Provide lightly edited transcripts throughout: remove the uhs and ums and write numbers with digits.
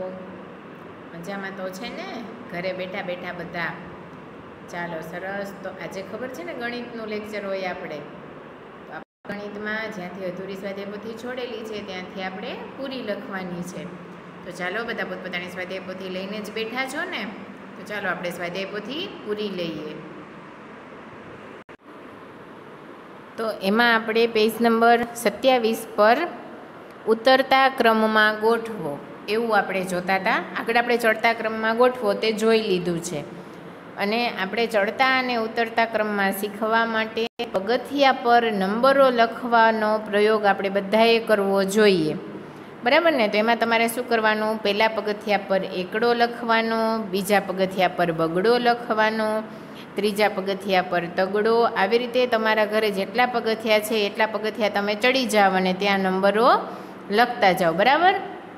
મજામાં તો છે ને? ઘરે બેઠા બેઠા બધા? ચાલો સરસ. તો આજે ખબર છે ને ગણિતનું લેક્ચર હોય આપણે. તો ગણિતમાં જ્યાંથી અધૂરી સ્વાધ્યાય પોથી છોડેલી છે ત્યાંથી આપણે પૂરી લખવાની છે. તો ચાલો બધા પોતપોતાની સ્વાધ્યાય પોથી લઈને જ બેઠા છો ને? તો ચાલો આપણે સ્વાધ્યાય પોથી પૂરી લઈએ. તો એમાં આપણે પેજ નંબર 27 પર ઉતરતા ક્રમમાં ગોઠવો એવું આપણે જોતા હતા. આગળ આપણે ચડતા ક્રમમાં ગોઠવો તે જોઈ લીધું છે. અને આપણે ચડતા અને ઉતરતા ક્રમમાં શીખવા માટે પગથિયા પર નંબરો લખવાનો પ્રયોગ આપણે બધાએ કરવો જોઈએ, બરાબર ને? તો એમાં તમારે શું કરવાનું? પહેલા પગથિયા પર એકડો લખવાનો, બીજા પગથિયા પર બગડો લખવાનો, ત્રીજા પગથિયા પર તગડો. આવી રીતે તમારા ઘરે જેટલા પગથિયા છે એટલા પગથિયા તમે ચડી જાઓ અને ત્યાં નંબરો લખતા જાઓ, બરાબર?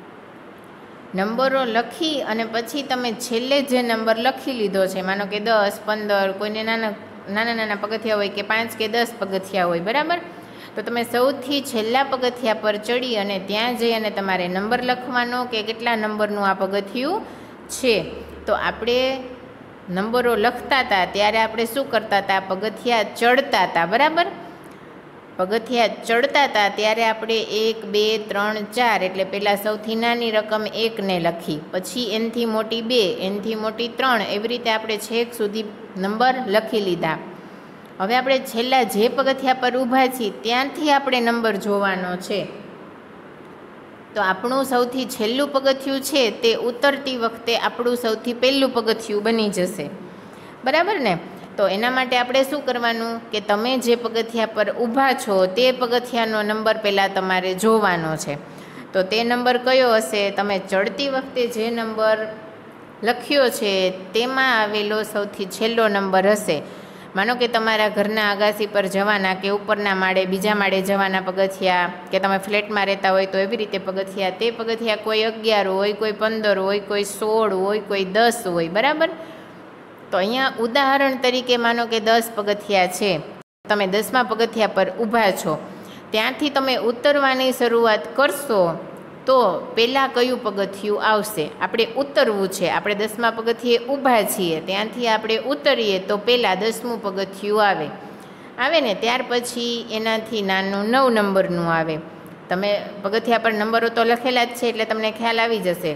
નંબરો લખી અને પછી તમે છેલ્લે જે નંબર લખી લીધો છે, માનો કે 10, 15, કોઈને નાના પગથિયા હોય કે 5 કે 10 પગથિયા હોય, બરાબર? તો તમે સૌથી છેલ્લા પગથિયા પર ચડી અને ત્યાં જઈ અને તમારે નંબર લખવાનો કે કેટલા નંબરનું આ પગથિયું છે. તો આપણે નંબરો લખતા હતા ત્યારે આપણે શું કરતા હતા? પગથિયા ચડતા હતા, બરાબર? પગથિયા ચડતા હતા ત્યારે આપણે 1, 2, 3, 4 એટલે પહેલાં સૌથી નાની રકમ 1ને લખી, પછી એનથી મોટી 2, એનથી મોટી 3, એવી રીતે આપણે છેક સુધી નંબર લખી લીધા. હવે આપણે છેલ્લા જે પગથિયા પર ઊભા છીએ ત્યાંથી આપણે નંબર જોવાનો છે. તો આપણું સૌથી છેલ્લું પગથિયું છે તે ઉતરતી વખતે આપણું સૌથી પહેલું પગથિયું બની જશે, બરાબર ને? તો એના માટે આપણે શું કરવાનું કે તમે જે પગથિયા પર ઊભા છો તે પગથિયાનો નંબર પહેલાં તમારે જોવાનો છે. તો તે નંબર કયો હશે? તમે ચડતી વખતે જે નંબર લખ્યો છે તેમાં આવેલો સૌથી છેલ્લો નંબર હશે. માનો કે તમારા ઘરના અગાસી પર જવાના કે ઉપરના માળે બીજા માળે જવાના પગથિયા, કે તમે ફ્લેટમાં રહેતા હોય તો એવી રીતે પગથિયા, તે પગથિયા કોઈ 11 હોય, કોઈ 15 હોય, કોઈ 16 હોય, કોઈ 10 હોય, બરાબર? તો અહીંયા ઉદાહરણ તરીકે માનો કે 10 પગથિયા છે, તમે 10મા પગથિયા પર ઊભા છો, ત્યાંથી તમે ઉતરવાની શરૂઆત કરશો તો પહેલાં કયું પગથિયું આવશે? આપણે ઉતરવું છે, આપણે 10મા પગથિયે ઊભા છીએ, ત્યાંથી આપણે ઉતરીએ તો પહેલાં 10મું પગથિયું આવે ને? ત્યાર પછી એનાથી નાનું 9 નંબરનું આવે. તમે પગથિયા પર નંબરો તો લખેલા જ છે એટલે તમને ખ્યાલ આવી જશે.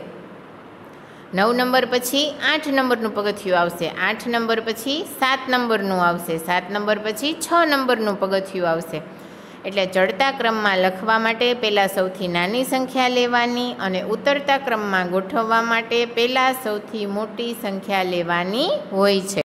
9 નંબર પછી 8 નંબરનું પગથિયું આવશે, 8 નંબર પછી 7 નંબરનું આવશે, 7 નંબર પછી 6 નંબરનું પગથિયું આવશે. એટલે ચડતા ક્રમમાં લખવા માટે પહેલાં સૌથી નાની સંખ્યા લેવાની અને ઉતરતા ક્રમમાં ગોઠવવા માટે પહેલાં સૌથી મોટી સંખ્યા લેવાની હોય છે.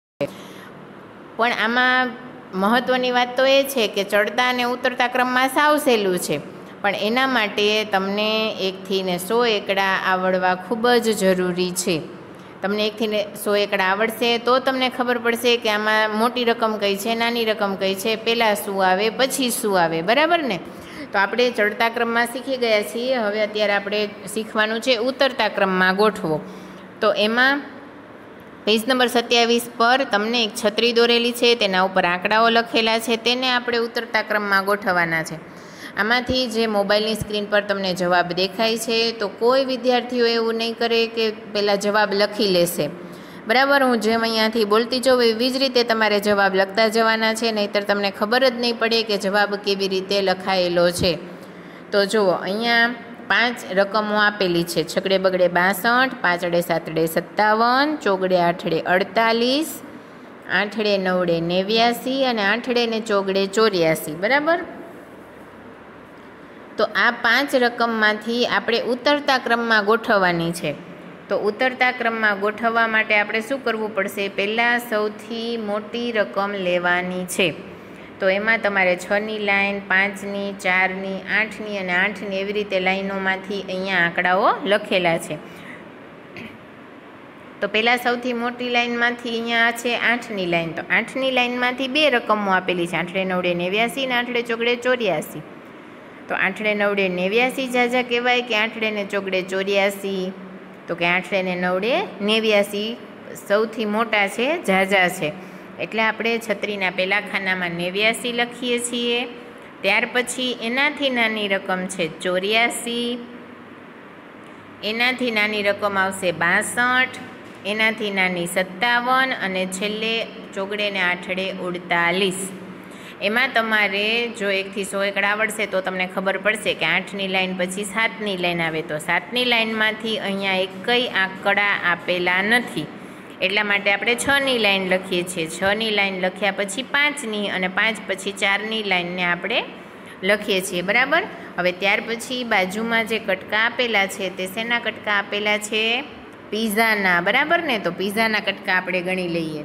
પણ આમાં મહત્ત્વની વાત તો એ છે કે ચડતા અને ઉતરતા ક્રમમાં સાવ સહેલું છે, પણ એના માટે તમને 1 થી 100 એકડા આવડવા ખૂબ જ જરૂરી છે. તમને 1 થી 100 એકડા આવડશે તો તમને ખબર પડશે કે આમાં મોટી રકમ કઈ છે, નાની રકમ કઈ છે, પહેલાં શું આવે પછી શું આવે, બરાબર ને? તો આપણે ચડતા ક્રમમાં શીખી ગયા છીએ. હવે અત્યારે આપણે શીખવાનું છે ઉતરતા ક્રમમાં ગોઠવો. તો એમાં પેજ નંબર 27 પર તમને એક છત્રી દોરેલી છે, તેના ઉપર આંકડાઓ લખેલા છે, તેને આપણે ઉતરતા ક્રમમાં ગોઠવવાના છે. આમાંથી જે મોબાઈલની સ્ક્રીન પર તમને જવાબ દેખાય છે તો કોઈ વિદ્યાર્થીઓ એવું નહીં કરે કે પહેલાં જવાબ લખી લેશે, બરાબર? હું જેમ અહીંયાથી બોલતી જાઉં એવી જ રીતે તમારે જવાબ લખતા જવાના છે, નહીંતર તમને ખબર જ નહીં પડે કે જવાબ કેવી રીતે લખાયેલો છે. તો જુઓ, અહીંયા 5 રકમો આપેલી છે: છગડે બગડે 62, પાંચડે સાતડે 57, ચોગડે આઠડે 48, આઠડે નવડે 89 અને આઠડે ને ચોગડે 84, બરાબર? તો આ 5 રકમમાંથી આપણે ઉતરતા ક્રમમાં ગોઠવવાની છે. તો ઉતરતા ક્રમમાં ગોઠવવા માટે આપણે શું કરવું પડશે? પહેલાં સૌથી મોટી રકમ લેવાની છે. તો એમાં તમારે 6ની લાઈન, 5ની, 4ની, 8ની અને 8ની એવી રીતે લાઈનોમાંથી અહીંયા આંકડાઓ લખેલા છે. તો પહેલાં સૌથી મોટી લાઈનમાંથી અહીંયા છે 8ની લાઈન. તો 8ની લાઈનમાંથી 2 રકમો આપેલી છે: આઠડે નવડે 89 અને આઠડે ચોગડે 84. તો આઠડે નવડે 89 ઝાઝા કહેવાય કે આઠડે ને ચોગડે 84? તો કે આઠડે ને નવડે 89 સૌથી મોટા છે, ઝાઝા છે. એટલે આપણે છત્રીના પહેલા ખાનામાં 89 લખીએ છીએ. ત્યાર પછી એનાથી નાની રકમ છે 84, એનાથી નાની રકમ આવશે 62, એનાથી નાની 57 અને છેલ્લે ચોગડે ને આઠડે 48. એમાં તમારે જો 1 થી 100 એકડા આવડશે તો તમને ખબર પડશે કે 8ની લાઈન પછી 7ની લાઈન આવે તો 7ની લાઈનમાંથી અહીંયા એકય આંકડા આપેલા નથી, એટલા માટે આપણે 6ની લાઈન લખીએ છીએ. 6ની લાઈન લખ્યા પછી 5ની અને 5 પછી 4ની લાઈનને આપણે લખીએ છીએ. બરાબર. હવે ત્યાર પછી બાજુમાં જે કટકા આપેલા છે તે શેના કટકા આપેલા છે? પીઝાના. બરાબર ને? તો પીઝાના કટકા આપણે ગણી લઈએ.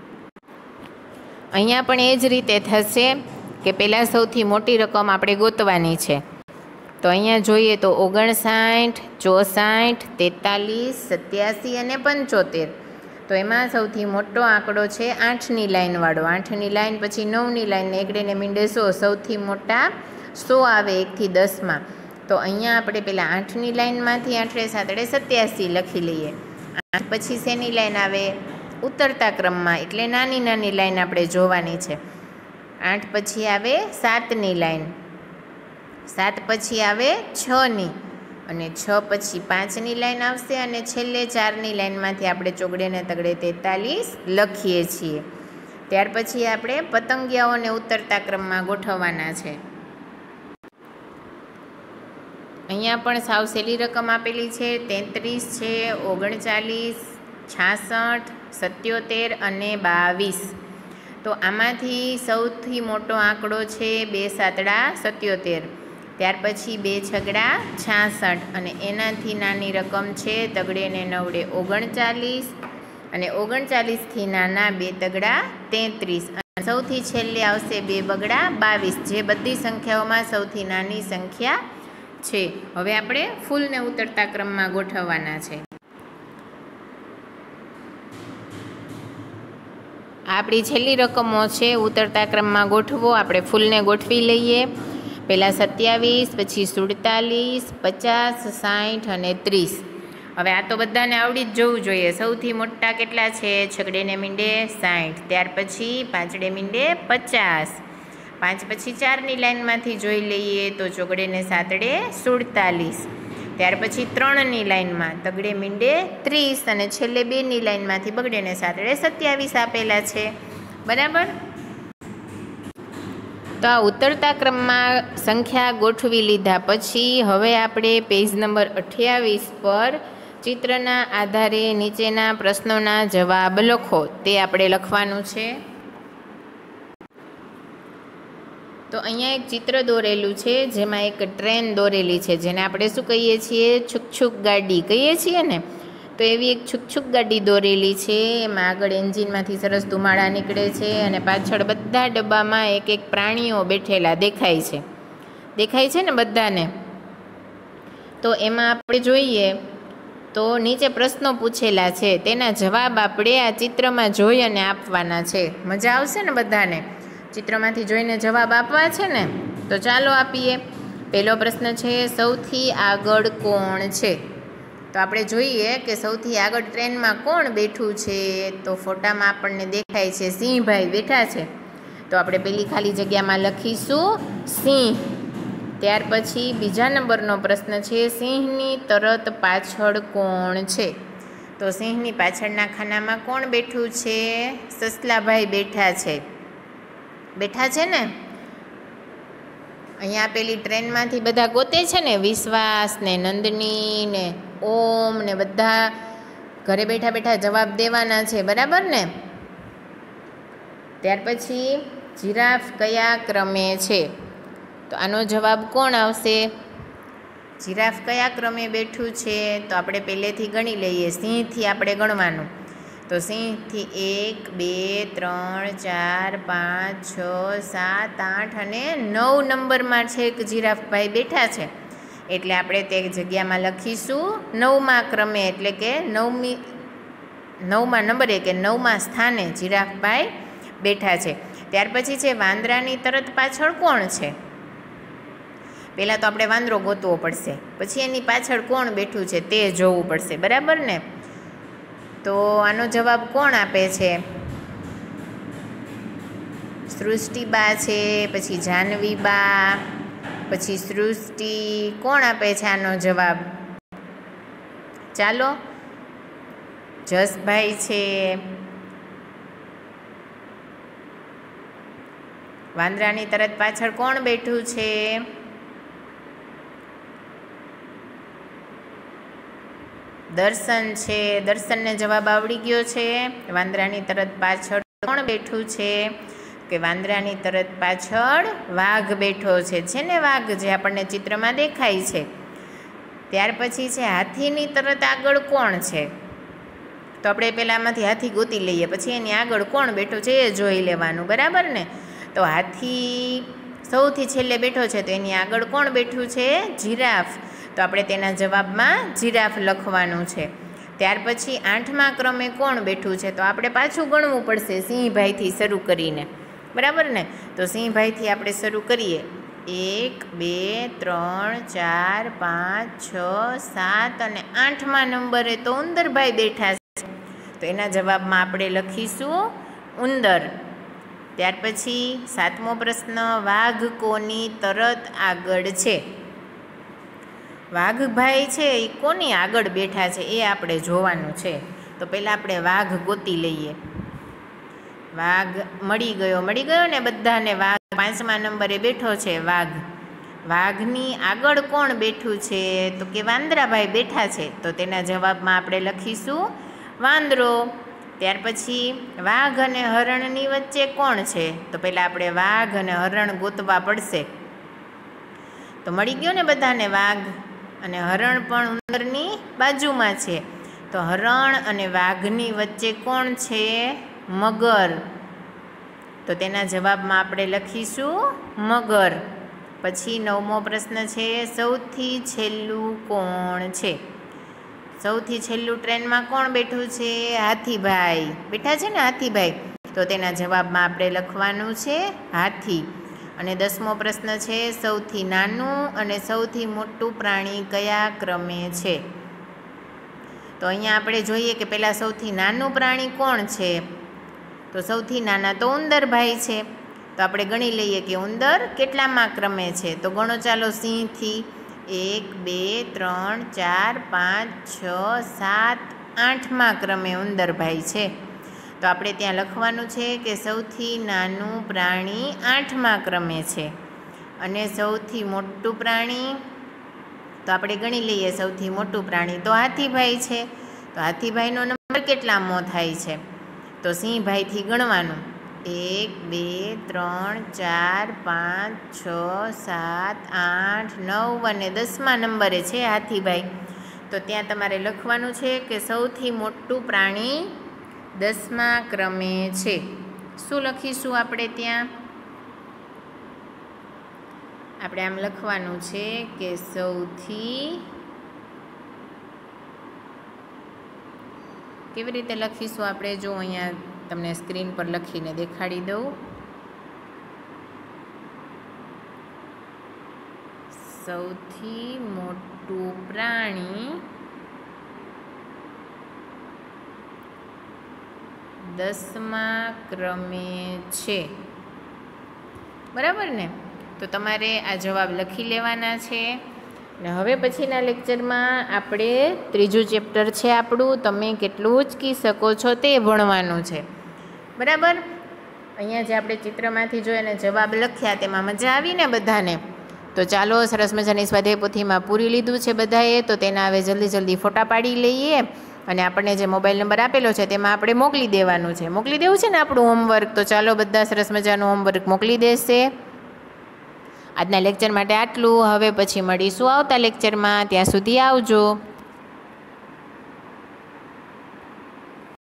અહીંયા પણ એ જ રીતે થશે કે પહેલાં સૌથી મોટી રકમ આપણે ગોતવાની છે. તો અહીંયા જોઈએ તો 59, 64, 43, 87 અને 75. તો એમાં સૌથી મોટો આંકડો છે 8ની લાઈનવાળો. 8ની લાઈન પછી 9ની લાઈન ને એકડે ને મીંડે 100. સૌથી મોટા 100 આવે 1 થી 10માં. તો અહીંયા આપણે પહેલાં 8ની લાઈનમાંથી 8 7 87 લખી લઈએ. 8 પછી શેની લાઈન આવે? ઉતરતા ક્રમમાં, એટલે નાની નાની લાઈન આપણે જોવાની છે. 8 પછી આવે 7ની લાઈન, 7 પછી આવે 6ની અને 6 પછી 5ની લાઈન આવશે અને છેલ્લે 4ની લાઈનમાંથી આપણે ચોગડે ને તગડે 43 લખીએ છીએ. ત્યાર પછી આપણે પતંગિયાઓને ઉતરતા ક્રમમાં ગોઠવવાના છે. અહીંયા પણ સાવ સહેલી રકમ આપેલી છે. 33 છે, 39, 66, 77 અને 22. તો આમાંથી સૌથી મોટો આંકડો છે 2 7 77. ત્યાર પછી 2 6 66 અને એનાથી નાની રકમ છે તગડે ને નવડે 39 અને 39થી નાના 2 તગડા 33 અને સૌથી છેલ્લે આવશે 2 બગડા 22, જે બધી સંખ્યાઓમાં સૌથી નાની સંખ્યા છે. હવે આપણે ફૂલને ઉતરતા ક્રમમાં ગોઠવવાના છે. આપણી છેલ્લી રકમો છે ઉતરતા ક્રમમાં ગોઠવો. આપણે ફૂલને ગોઠવી લઈએ. પહેલાં 27, પછી 47, 50, 60 અને 30. હવે આ તો બધાને આવડી જ જવું જોઈએ. સૌથી મોટા કેટલા છે? છગડે ને મીંડે 60. ત્યાર પછી પાંચડે મીંડે 50. 5 પછી 4ની લાઈનમાંથી જોઈ લઈએ તો ચોગડે ને સાતડે 47. ત્યાર પછી 3ની લાઈનમાં તગડે મીંડે 30 અને છેલ્લે 2ની લાઈનમાંથી બગડે ને સાતડે 27 આપેલા છે. બરાબર. તો આ ઉતરતા ક્રમમાં સંખ્યા ગોઠવી લીધા પછી હવે આપણે પેજ નંબર 28 પર ચિત્રના આધારે નીચેના પ્રશ્નોના જવાબ લખો, તે આપણે લખવાનું છે. તો અહીંયા એક ચિત્ર દોરેલું છે જેમાં એક ટ્રેન દોરેલી છે, જેને આપણે શું કહીએ છીએ? છુકછુક ગાડી કહીએ છીએ ને. તો એવી એક છુકછુક ગાડી દોરેલી છે. એમાં આગળ એન્જિનમાંથી સરસ ધુમાડા નીકળે છે અને પાછળ બધા ડબ્બામાં એક એક પ્રાણીઓ બેઠેલા દેખાય છે. દેખાય છે ને બધાને. તો એમાં આપણે જોઈએ તો નીચે પ્રશ્નો પૂછેલા છે, તેના જવાબ આપણે આ ચિત્રમાં જોઈ અને આપવાના છે. મજા આવશે ને બધાને? ચિત્રમાંથી જોઈને જવાબ આપવા છે ને. તો ચાલો આપીએ. પહેલો પ્રશ્ન છે, સૌથી આગળ કોણ છે? તો આપણે જોઈએ કે સૌથી આગળ ટ્રેનમાં કોણ બેઠું છે? તો ફોટામાં આપણને દેખાય છે સિંહભાઈ બેઠા છે. તો આપણે પેલી ખાલી જગ્યામાં લખીશું સિંહ. ત્યાર પછી બીજા નંબરનો પ્રશ્ન છે, સિંહની તરત પાછળ કોણ છે? તો સિંહની પાછળના ખાનામાં કોણ બેઠું છે? સસલાભાઈ બેઠા છે. બેઠા છે ને. અહીંયા પેલી ટ્રેનમાંથી બધા ગોતે છે ને, વિશ્વાસ ને નંદની ને ઓમ ને બધા ઘરે બેઠા બેઠા જવાબ દેવાના છે. બરાબર ને. ત્યાર પછી જીરાફ કયા ક્રમે છે? તો આનો જવાબ કોણ આવશે? જીરાફ કયા ક્રમે બેઠું છે? તો આપણે પહેલેથી ગણી લઈએ. સિંહથી આપણે ગણવાનું. તો સિંહથી 1 2 3 4 5 6 7 8 અને 9 નંબરમાં છે એક જીરાફભાઈ બેઠા છે. એટલે આપણે તે જગ્યામાં લખીશું 9મા ક્રમે, એટલે કે 9મા નંબરે કે 9મા સ્થાને જીરાફભાઈ બેઠા છે. ત્યાર પછી છે વાંદરાની તરત પાછળ કોણ છે? પહેલાં તો આપણે વાંદરો ગોતવો પડશે, પછી એની પાછળ કોણ બેઠું છે તે જોવું પડશે. બરાબર ને. તો આનો જવાબ કોણ આપે છે? સૃષ્ટિબા છે, પછી જાહ્નવીબા, પછી સૃષ્ટિ. કોણ આપે છે આનો જવાબ? ચાલો, જસભાઈ છે, વાંદરાની તરત પાછળ કોણ બેઠું છે? દર્શન છે. દર્શનને જવાબ આવડી ગયો છે. વાંદરાની તરત પાછળ કોણ બેઠું છે? કે વાંદરાની તરત પાછળ વાઘ બેઠો છે ને વાઘ જે આપણને ચિત્રમાં દેખાય છે. ત્યાર પછી છે હાથીની તરત આગળ કોણ છે? તો આપણે પહેલાંમાંથી હાથી ગોતી લઈએ, પછી એની આગળ કોણ બેઠું છે એ જોઈ લેવાનું, બરાબર ને? તો હાથી સૌથી છેલ્લે બેઠો છે, તો એની આગળ કોણ બેઠું છે? જીરાફ. તો આપણે તેના જવાબમાં જીરાફ લખવાનું છે. ત્યાર પછી 8મા ક્રમે કોણ બેઠું છે? તો આપણે પાછું ગણવું પડશે સિંહભાઈથી શરૂ કરીને, બરાબર ને? તો સિંહભાઈથી આપણે શરૂ કરીએ. 1 2 3 4 5 6 7 અને 8મા નંબરે તો ઉંદરભાઈ બેઠા છે, તો એના જવાબમાં આપણે લખીશું ઉંદર. ત્યાર પછી 7મો પ્રશ્ન, વાઘ કોની તરત આગળ છે? વાઘભાઈ છે એ કોની આગળ બેઠા છે એ આપણે જોવાનું છે. તો પહેલાં આપણે વાઘ ગોતી લઈએ. વાઘ મળી ગયો ને બધાને. વાઘ 5મા નંબરે બેઠો છે વાઘ. વાઘની આગળ કોણ બેઠું છે? તો કે વાંદરાભાઈ બેઠા છે, તો તેના જવાબમાં આપણે લખીશું વાંદરો. ત્યાર પછી વાઘ અને હરણની વચ્ચે કોણ છે? તો પહેલાં આપણે વાઘ અને હરણ ગોતવા પડશે. તો મળી ગયો ને બધાને વાઘ, અને હરણ પણ ઉંદરની બાજુમાં છે. તો હરણ અને વાઘની વચ્ચે કોણ છે? મગર. તો તેના જવાબમાં આપણે લખીશું મગર. પછી 9મો પ્રશ્ન છે, સૌથી છેલ્લું કોણ છે? સૌથી છેલ્લું ટ્રેનમાં કોણ બેઠું છે? હાથીભાઈ બેઠા છે ને, હાથીભાઈ. તો તેના જવાબમાં આપણે લખવાનું છે હાથી. અને 10મો પ્રશ્ન છે, સૌથી નાનું અને સૌથી મોટું પ્રાણી કયા ક્રમે છે? તો અહીંયા આપણે જોઈએ કે પહેલાં સૌથી નાનું પ્રાણી કોણ છે? તો સૌથી નાના તો ઉંદરભાઈ છે. તો આપણે ગણી લઈએ કે ઉંદર કેટલામાં ક્રમે છે? તો ગણો ચાલો સિંહથી. 1 2 3 4 5 6 7 8મા ક્રમે ઉંદરભાઈ છે. તો આપણે ત્યાં લખવાનું છે કે સૌથી નાનું પ્રાણી 8મા ક્રમે છે. અને સૌથી મોટું પ્રાણી, તો આપણે ગણી લઈએ સૌથી મોટું પ્રાણી તો હાથીભાઈ છે. તો હાથીભાઈનો નંબર કેટલામો થાય છે? તો સિંહભાઈથી ગણવાનું. 1 2 3 4 5 6 7 8 9 અને 10મા નંબરે છે હાથીભાઈ. તો ત્યાં તમારે લખવાનું છે કે સૌથી મોટું પ્રાણી 10મા ક્રમે છે. શું લખીશું આપણે ત્યાં? આપણે આમ લખવાનું છે કે સૌથી, કેવી રીતે લખીશું આપણે? જો અહીંયા તમને સ્ક્રીન પર લખીને દેખાડી દઉં. સૌથી મોટું પ્રાણી 10મા ક્રમે છે, બરાબર ને? તો તમારે આ જવાબ લખી લેવાના છે. ને હવે પછીના લેક્ચરમાં આપણે 3જું ચેપ્ટર છે આપણું, તમે કેટલું ઉચકી શકો છો તે ભણવાનું છે, બરાબર? અહીંયા જે આપણે ચિત્રમાંથી જોઈને જવાબ લખ્યા તેમાં મજા આવી ને બધાને? તો ચાલો, સરસ મજાની સ્વાધ્યાય પોથીમાં પૂરી લીધું છે બધાએ. તો તેના હવે જલ્દી ફોટા પાડી લઈએ અને આપણને જે મોબાઈલ નંબર આપેલો છે તેમાં આપણે મોકલી દેવાનું છે. મોકલી દેવું છે ને આપણું હોમવર્ક. તો ચાલો, બધા સરસ મજાનું હોમવર્ક મોકલી દેશે. આજના લેક્ચર માટે આટલું. હવે પછી મળીશું આવતા લેક્ચરમાં. ત્યાં સુધી આવજો.